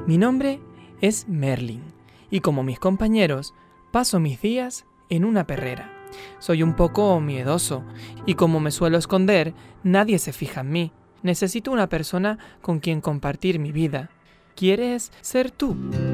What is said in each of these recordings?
Mi nombre es Merlin y como mis compañeros paso mis días en una perrera. Soy un poco miedoso y como me suelo esconder, nadie se fija en mí. Necesito una persona con quien compartir mi vida. ¿Quieres ser tú?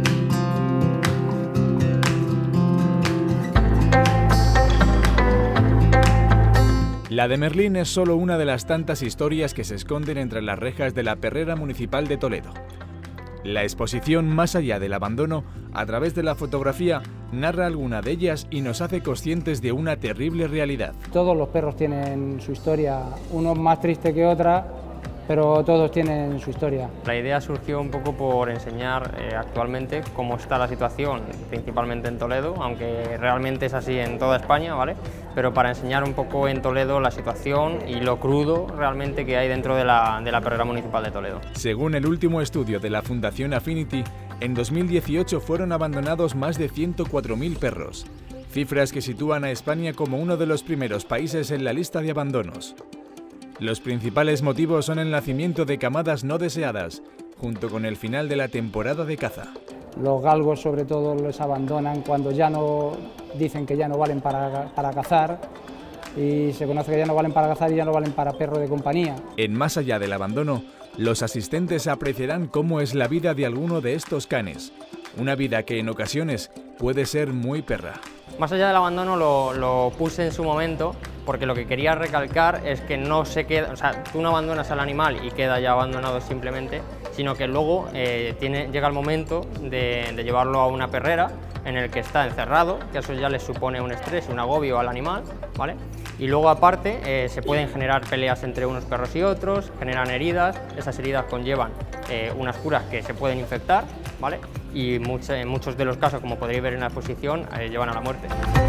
La de Merlín es solo una de las tantas historias que se esconden entre las rejas de la Perrera Municipal de Toledo. La exposición Más allá del abandono, a través de la fotografía, narra alguna de ellas y nos hace conscientes de una terrible realidad. Todos los perros tienen su historia, unos más tristes que otras, pero todos tienen su historia. La idea surgió un poco por enseñar actualmente cómo está la situación, principalmente en Toledo, aunque realmente es así en toda España, ¿vale? Pero para enseñar un poco en Toledo la situación y lo crudo realmente que hay dentro de la Perrera Municipal de Toledo. Según el último estudio de la Fundación Affinity, en 2018 fueron abandonados más de 104.000 perros, cifras que sitúan a España como uno de los primeros países en la lista de abandonos. Los principales motivos son el nacimiento de camadas no deseadas, junto con el final de la temporada de caza. Los galgos sobre todo los abandonan cuando ya no dicen que ya no valen para cazar, y se conoce que ya no valen para cazar y ya no valen para perro de compañía. En Más allá del abandono, los asistentes apreciarán cómo es la vida de alguno de estos canes, una vida que en ocasiones puede ser muy perra. Más allá del abandono lo puse en su momento porque lo que quería recalcar es que no se queda, o sea, tú no abandonas al animal y queda ya abandonado simplemente, sino que luego llega el momento de llevarlo a una perrera en el que está encerrado, que eso ya le supone un estrés, un agobio al animal, ¿vale? Y luego aparte se pueden generar peleas entre unos perros y otros, generan heridas, esas heridas conllevan unas curas que se pueden infectar, ¿vale? Y en muchos de los casos, como podréis ver en la exposición, llevan a la muerte.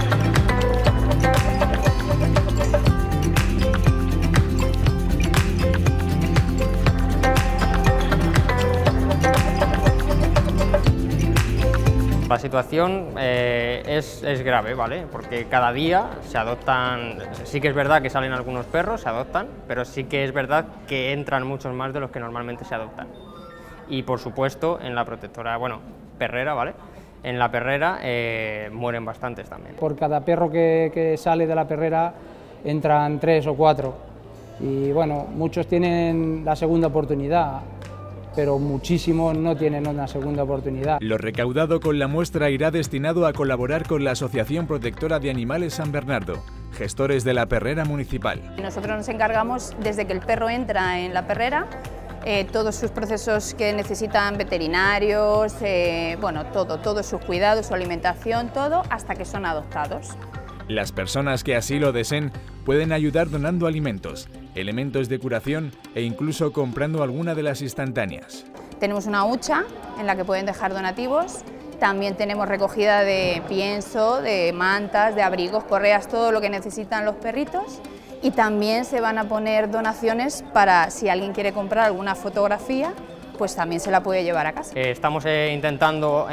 La situación es grave, ¿vale? Porque cada día se adoptan, sí que es verdad que salen algunos perros, se adoptan, pero sí que es verdad que entran muchos más de los que normalmente se adoptan. Y por supuesto en la protectora, bueno, perrera, ¿vale? En la perrera mueren bastantes también. Por cada perro que sale de la perrera entran 3 o 4 y bueno, muchos tienen la segunda oportunidad, pero muchísimos no tienen una segunda oportunidad. Lo recaudado con la muestra irá destinado a colaborar con la Asociación Protectora de Animales San Bernardo, gestores de la Perrera Municipal. Nosotros nos encargamos desde que el perro entra en la perrera, todos sus procesos que necesitan veterinarios, bueno, todos sus cuidados, su alimentación, todo, hasta que son adoptados. Las personas que así lo deseen pueden ayudar donando alimentos, elementos de curación e incluso comprando alguna de las instantáneas. Tenemos una hucha en la que pueden dejar donativos, también tenemos recogida de pienso, de mantas, de abrigos, correas, todo lo que necesitan los perritos. Y también se van a poner donaciones para si alguien quiere comprar alguna fotografía, pues también se la puede llevar a casa. Estamos intentando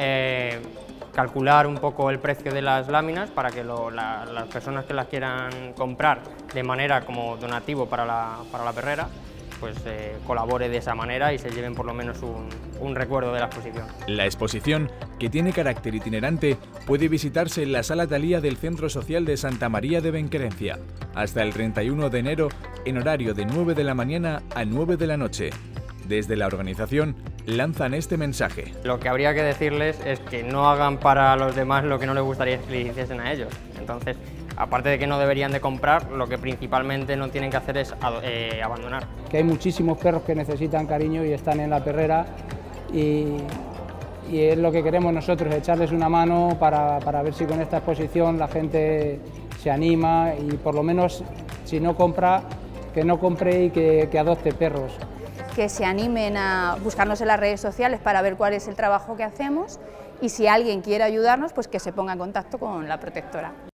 calcular un poco el precio de las láminas para que las personas que las quieran comprar de manera como donativo para la perrera, pues colabore de esa manera y se lleven por lo menos un recuerdo de la exposición. La exposición, que tiene carácter itinerante, puede visitarse en la Sala Talía del Centro Social de Santa María de Benquerencia, hasta el 31 de enero, en horario de 9 de la mañana a 9 de la noche. Desde la organización lanzan este mensaje. Lo que habría que decirles es que no hagan para los demás lo que no les gustaría que les hiciesen a ellos. Entonces, aparte de que no deberían de comprar, lo que principalmente no tienen que hacer es abandonar. Que hay muchísimos perros que necesitan cariño y están en la perrera y es lo que queremos nosotros, echarles una mano para ver si con esta exposición la gente se anima y por lo menos si no compra, que no compre y que adopte perros. Que se animen a buscarnos en las redes sociales para ver cuál es el trabajo que hacemos y si alguien quiere ayudarnos, pues que se ponga en contacto con la protectora.